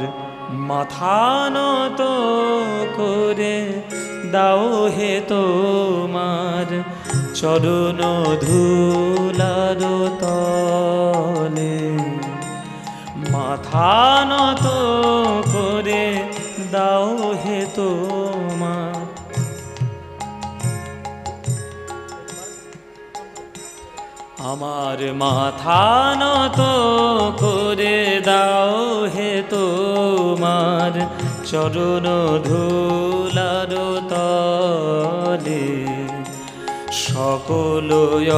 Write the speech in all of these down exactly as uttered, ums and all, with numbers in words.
মাথা নত করে দাও হে তোমার চরণ ধুলার তলে, মাথা নত করে দাও হে তোমার। আমার মাথা নত করে দাও হে তোমার চরণ ধুলার তলে, সকল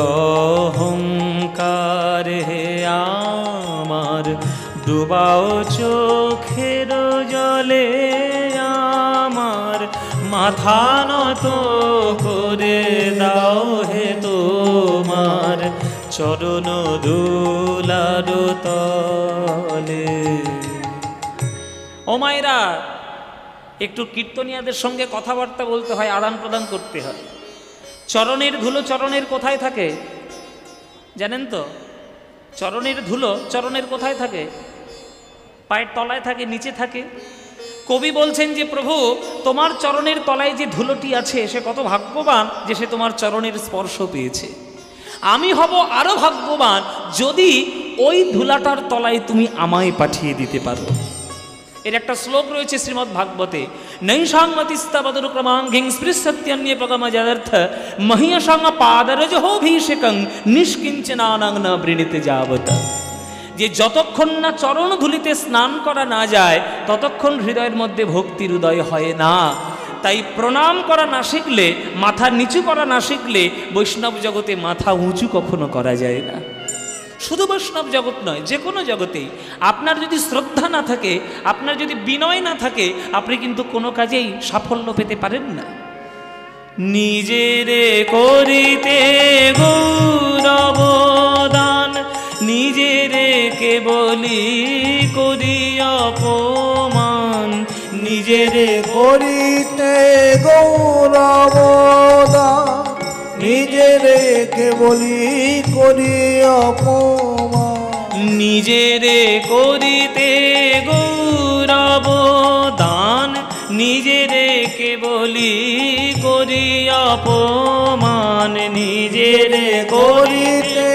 অহংকার হে আমার ডুবাও চোখের জলে, আমার মাথা নত করে দাও হে তোমার চরণ ধুলার তলে। ও মায়েরা, একটু কীর্তনিয়াদের সঙ্গে কথাবার্তা বলতে হয়, আদান প্রদান করতে হয়। চরণের ধুলো চরণের কোথায় থাকে জানেন তো? চরণের ধুলো চরণের কোথায় থাকে? পায়ের তলায় থাকে, নিচে থাকে। কবি বলছেন যে প্রভু, তোমার চরণের তলায় যে ধুলোটি আছে সে কত ভাগ্যবান যে সে তোমার চরণের স্পর্শ পেয়েছে। আমি হব আরো ভাগ্যবান যদি ওই ধুলাটার তলায় তুমি আমায় পাঠিয়ে দিতে পারো। এর একটা শ্লোক রয়েছে শ্রীমদ্ ভাগবতে, নৈষাংমতিস্তাবদুক্রমাঙ্গিং স্পৃশত্যন্যে পগমজাদর্থ মহিয়সাং পাদরজহোভিষেকং নিষ্কিঞ্চনানাং ন বৃণীতে যাবত। যে যতক্ষণ না চরণ ধুলিতে স্নান করা না যায় ততক্ষণ হৃদয়ের মধ্যে ভক্তির উদয় হয় না। তাই প্রণাম করা না শিখলে, মাথা নিচু করা না শিখলে বৈষ্ণব জগতে মাথা উঁচু কখনো করা যায় না। শুধু বৈষ্ণব জগৎ নয়, যে কোনো জগতেই আপনার যদি শ্রদ্ধা না থাকে, আপনার যদি বিনয় না থাকে, আপনি কিন্তু কোনো কাজেই সাফল্য পেতে পারেন না। নিজেরে করিতে গৌরবদান, নিজেরে কেবলি করি অপমান, নিজেরে করিতে গৌরবদান, নিজেরে কেবলি করি অপমান, নিজেরে করিতে গৌরবদান, নিজেরে কেবলি করি অপমান, নিজেরে করিতে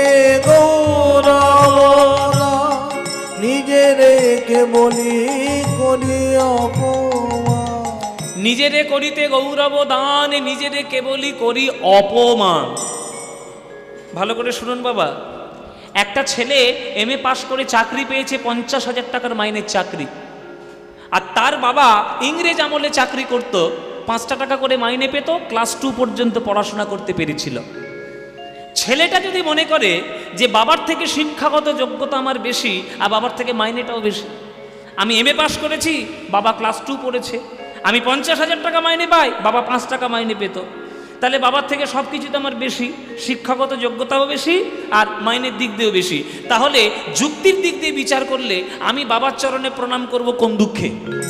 গৌরবদান, নিজেরে কেবলি করি অপমান, নিজেরে করিতে গৌরবদান, নিজেরে কেবলি করি অপমান। ভালো করে শুনুন বাবা, একটা ছেলে এম এ পাশ করে চাকরি পেয়েছে, পঞ্চাশ হাজার টাকার মাইনের চাকরি। আর তার বাবা ইংরেজ আমলে চাকরি করত, পাঁচটা টাকা করে মাইনে পেত, ক্লাস টু পর্যন্ত পড়াশোনা করতে পেরেছিল। ছেলেটা যদি মনে করে যে বাবার থেকে শিক্ষাগত যোগ্যতা আমার বেশি আর বাবার থেকে মাইনেটাও বেশি, আমি এম এ পাশ করেছি, বাবা ক্লাস টু পড়েছে, আমি পঞ্চাশ হাজার টাকা মাইনে পাই, বাবা পাঁচ টাকা মাইনে পেত, তাহলে বাবার থেকে সব কিছুতে আমার বেশি, শিক্ষাগত যোগ্যতাও বেশি আর মাইনের দিক দিয়েও বেশি। তাহলে যুক্তির দিক দিয়ে বিচার করলে আমি বাবার চরণে প্রণাম করব কোন দুঃখে?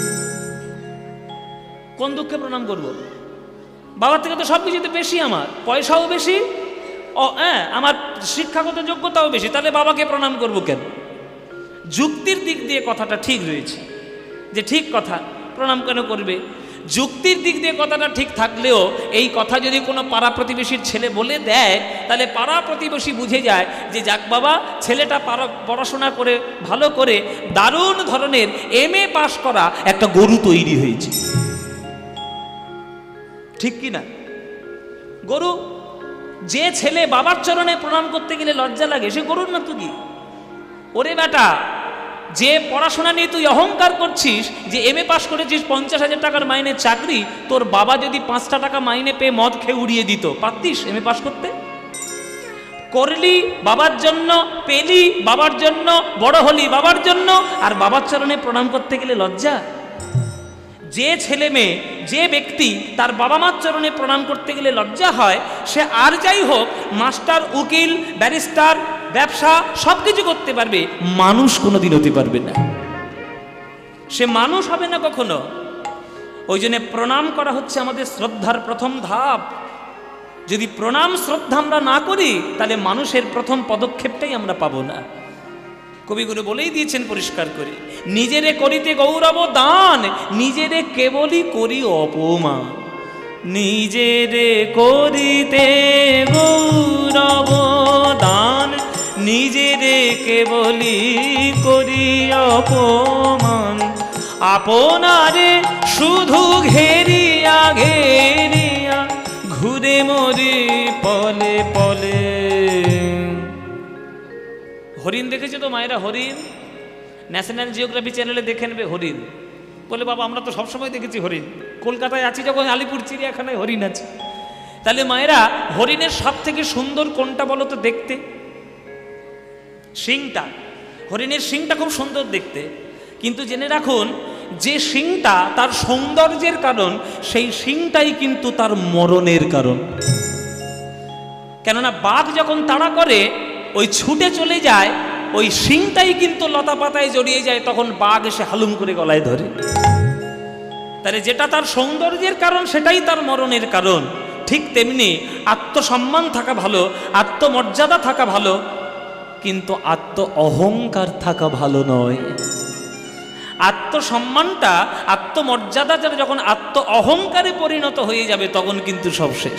কোন দুঃখে প্রণাম করব? বাবার থেকে তো সব কিছুতে বেশি, আমার পয়সাও বেশি, ও হ্যাঁ আমার শিক্ষাগত যোগ্যতাও বেশি, তাহলে বাবাকে প্রণাম করব কেন? যুক্তির দিক দিয়ে কথাটা ঠিক রয়েছে, যে ঠিক কথা, প্রণাম কেন করবে? যুক্তির দিক দিয়ে কথাটা ঠিক থাকলেও এই কথা যদি কোনো পাড়া প্রতিবেশীর ছেলে বলে দেয়, তাহলে পাড়া প্রতিবেশী বুঝে যায় যে যাক বাবা, ছেলেটা পড়াশোনা করে ভালো করে দারুণ ধরনের এম এ পাশ করা একটা গরু তৈরি হয়েছে। ঠিক কি না? গরু, যে ছেলে বাবার চরণে প্রণাম করতে গেলে লজ্জা লাগে, সে গরুর না তুই? ওরে বেটা, যে পড়াশোনা নিয়ে তুই অহংকার করছিস যে এম এ পাশ করেছিস, পঞ্চাশ হাজার টাকার মাইনে চাকরি, তোর বাবা যদি পাঁচটা টাকা মাইনে পেয়ে মদ খেয়ে উড়িয়ে দিত, পারতিস এম এ পাশ করতে? করলি বাবার জন্য, পেলি বাবার জন্য, বড় হলি বাবার জন্য, আর বাবার চরণে প্রণাম করতে গেলে লজ্জা? যে ছেলে মেয়ে, যে ব্যক্তি তার বাবা মার চরণে প্রণাম করতে গেলে লজ্জা হয়, সে আর যাই হোক মাস্টার, উকিল, ব্যারিস্টার, ব্যবসা সব কিছু করতে পারবে, মানুষ কোনোদিন হতে পারবে না, সে মানুষ হবে না কখনো। ওই জন্য প্রণাম করা হচ্ছে আমাদের শ্রদ্ধার প্রথম ধাপ। যদি প্রণাম শ্রদ্ধা আমরা না করি, তাহলে মানুষের প্রথম পদক্ষেপটাই আমরা পাবো না। কবিগুরু বলেই দিয়েছেন পরিষ্কার করে, নিজেরে করিতে গৌরব দান, নিজেরে কেবলই করি অপমান। নিজেরে করিতে গৌরব দান, নিজেরে কেবলই করি অপমান। আপনারে শুধু ঘেরিয়া ঘেরিয়া ঘুরে মরি পলে পলে। হরিণ দেখেছো তো মায়েরা? হরিণ ন্যাশনাল জিওগ্রাফি চ্যানেলে দেখে নেবে হরিণ। বলে বাবা আমরা তো সবসময় দেখেছি হরিণ, কলকাতায় আছি যখন আলিপুর চিড়িয়াখানায় হরিণ আছে। তাহলে মায়েরা হরিণের সব থেকে সুন্দর কোনটা বলো তো দেখতে? শিংটা। হরিণের শিংটা খুব সুন্দর দেখতে, কিন্তু জেনে রাখুন যে শিংটা তার সৌন্দর্যের কারণ, সেই শিংটাই কিন্তু তার মরণের কারণ। কেননা বাঘ যখন তাড়া করে ওই ছুটে চলে যায়, ওই শিংটাই কিন্তু লতা পাতায় জড়িয়ে যায়, তখন বাঘ এসে হালুম করে গলায় ধরে। তাহলে যেটা তার সৌন্দর্যের কারণ সেটাই তার মরণের কারণ। ঠিক তেমনি আত্মসম্মান থাকা ভালো, আত্মমর্যাদা থাকা ভালো, কিন্তু আত্ম অহংকার থাকা ভালো নয়। আত্মসম্মানটা, আত্মমর্যাদাটা যখন আত্ম অহংকারে পরিণত হয়ে যাবে তখন কিন্তু সব শেষ।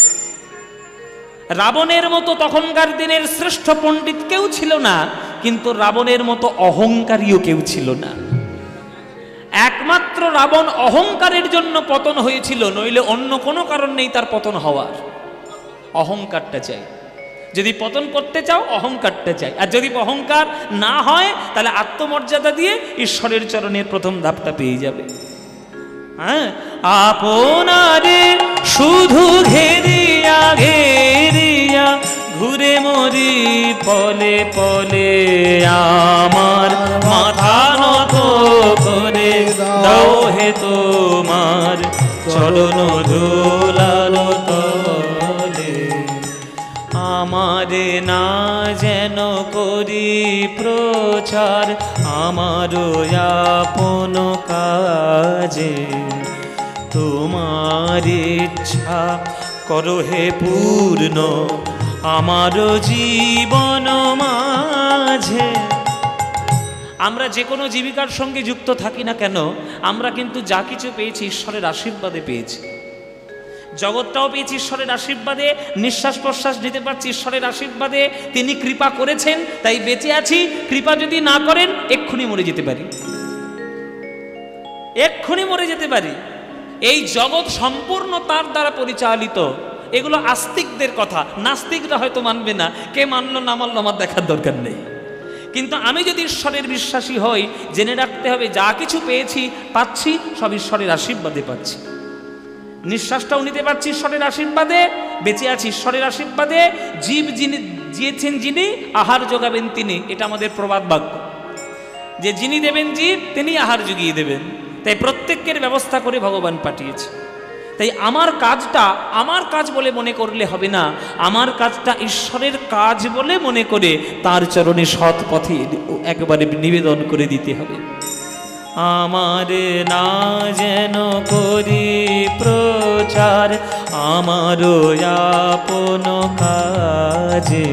রাবণের মতো তখনকার দিনের শ্রেষ্ঠ পণ্ডিত কেউ ছিল না, কিন্তু রাবণের মতো অহংকারীও কেউ ছিল না। একমাত্র রাবণ অহংকারের জন্য পতন হয়েছিল, নইলে অন্য কোনো কারণ নেই তার পতন হওয়ার। অহংকারটা চাই। যদি পতন করতে চাও অহংকারটা চাই, আর যদি অহংকার না হয় তাহলে আত্মমর্যাদা দিয়ে ঈশ্বরের চরণের প্রথম ধাপটা পেয়ে যাবে। হ্যাঁ, আপনারে শুধু ঘেরিয়া ঘেরিয়া ঘুরে মরি পলে পলে, আমার মাথা নত করে দাও হে তোমার চরণ ধুলার তলে। আমারে না যেন করি প্রচার আমার আপন কাজে, তোমার ইচ্ছা করো হে পূর্ণ আমার জীবন মাঝে। আমরা যে কোনো জীবিকার সঙ্গে যুক্ত থাকি না কেন, আমরা কিন্তু যা কিছু পেয়েছি ঈশ্বরের আশীর্বাদে পেয়েছি। জগৎটাও পেয়েছি ঈশ্বরের আশীর্বাদে, নিঃশ্বাস প্রশ্বাস নিতে পারছি ঈশ্বরের আশীর্বাদে। তিনি কৃপা করেছেন তাই বেঁচে আছি। কৃপা যদি না করেন এক্ষুনি মরে যেতে পারি, এক্ষুনি মরে যেতে পারি। এই জগৎ সম্পূর্ণ তার দ্বারা পরিচালিত। এগুলো আস্তিকদের কথা, নাস্তিকরা হয়তো মানবে না। কে মানলো না মানলো আমার দেখার দরকার নেই। কিন্তু আমি যদি ঈশ্বরের বিশ্বাসী হই, জেনে রাখতে হবে যা কিছু পেয়েছি পাচ্ছি সব ঈশ্বরের আশীর্বাদে পাচ্ছি। নিঃশ্বাসটাও নিতে পারছি ঈশ্বরের আশীর্বাদে, বেঁচে আছি ঈশ্বরের আশীর্বাদে। জীব যিনি দিয়েছেন, যিনি আহার যোগাবেন তিনি, এটা আমাদের প্রবাদ বাক্য, যে যিনি দেবেন জীব তিনি আহার জুগিয়ে দেবেন। তাই প্রত্যেকের ব্যবস্থা করে ভগবান পাঠিয়েছে। তাই আমার কাজটা আমার কাজ বলে মনে করলে হবে না, আমার কাজটা ঈশ্বরের কাজ বলে মনে করে তার চরণে সৎ পথে একবারে নিবেদন করে দিতে হবে। আমারে না যেন করি প্রচার আমার আপন কাজে,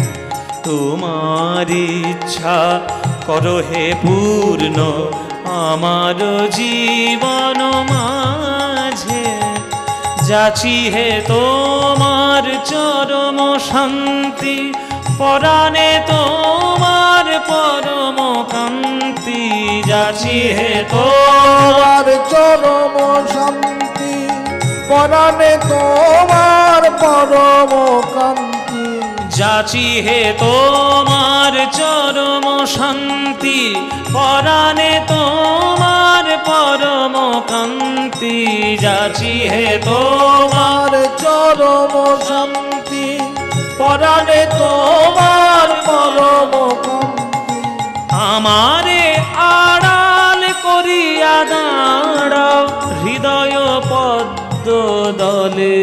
তোমার ইচ্ছা করো হে পূর্ণ আমার জীবন মাঝে। যাচি হে তোমার চরম শান্তি, পরাণে তোমার পরম কান্তি। যাচি হে তোমার চরম শান্তি, পরাণে তোমার পরম কান্তি। যাচি হে তোমার চরম শান্তি, পরাণে তোমার পরম কান্তি। যাচি হে তোমার চরম শান্তি, পরাণে তোমার পরম কান্তি। আমারে আড়াল করিয়া দাঁড়াও হৃদয় পদ্ম দলে।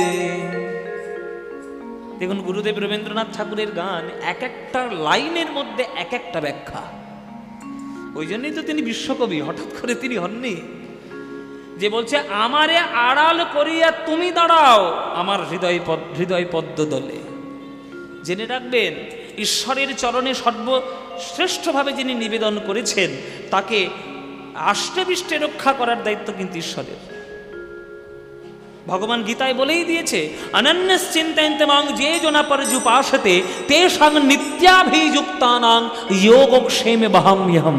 দেখুন গুরুদেব রবীন্দ্রনাথ ঠাকুরের গান, এক একটা লাইনের মধ্যে এক একটা ব্যাখ্যা। ওই জন্যই তো তিনি বিশ্বকবি, হঠাৎ করে তিনি হননি। যে বলছে আমারে আড়াল করিয়া তুমি দাঁড়াও আমার হৃদয় হৃদয় পদ্ম দলে। জেনে রাখবেন ঈশ্বরের চরণে সর্বশ্রেষ্ঠভাবে যিনি নিবেদন করেছেন তাকে আষ্টে পৃষ্ঠে রক্ষা করার দায়িত্ব কিন্তু ঈশ্বরের। ভগবান গীতায় বলেই দিয়েছে, অনন্যশ্চিন্তয়ন্তমাং যে জনা পর্যুপাসতে তেষাং নিত্যাভিযুক্তানাং যোগক্ষেমে বহাম্যহম।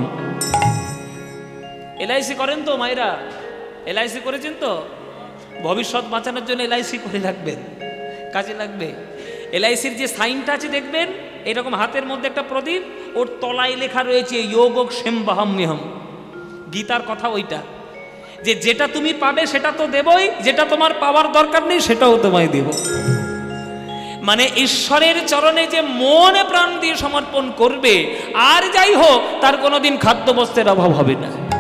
এলআইসি করেন তো মায়েরা? এলআইসি করেছেন তো? ভবিষ্যৎ বাঁচানোর জন্য এলআইসি করে রাখবেন, কাজে লাগবে। এলআইসির যে সাইনটা আছে দেখবেন, এরকম হাতের মধ্যে একটা প্রদীপ, ওর তলায় লেখা রয়েছে যোগক্ষেম বহাম্যহম। গীতার কথা ওইটা, যে যেটা তুমি পাবে সেটা তো দেবই, যেটা তোমার পাওয়ার দরকার নেই সেটাও তোমায় দেব। মানে ঈশ্বরের চরণে যে মনে প্রাণ দিয়ে সমর্পণ করবে, আর যাই হোক তার কোনোদিন খাদ্য বস্ত্রের অভাব হবে না।